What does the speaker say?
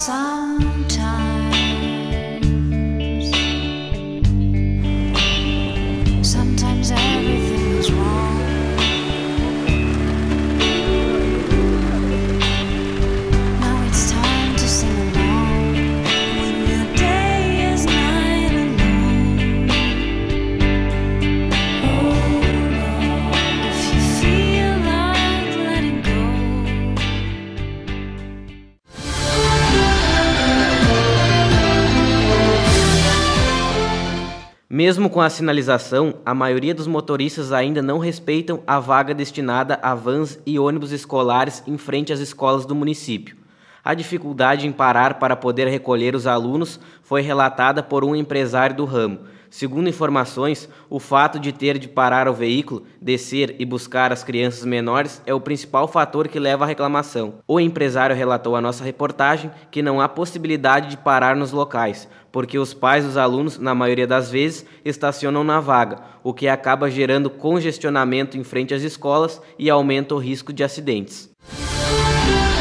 Sometimes everything is wrong. Now it's time to sing along when your day is night alone. If you feel like letting go. Mesmo com a sinalização, a maioria dos motoristas ainda não respeitam a vaga destinada a vans e ônibus escolares em frente às escolas do município. A dificuldade em parar para poder recolher os alunos foi relatada por um empresário do ramo. Segundo informações, o fato de ter de parar o veículo, descer e buscar as crianças menores é o principal fator que leva à reclamação. O empresário relatou à nossa reportagem que não há possibilidade de parar nos locais, porque os pais dos alunos, na maioria das vezes, estacionam na vaga, o que acaba gerando congestionamento em frente às escolas e aumenta o risco de acidentes.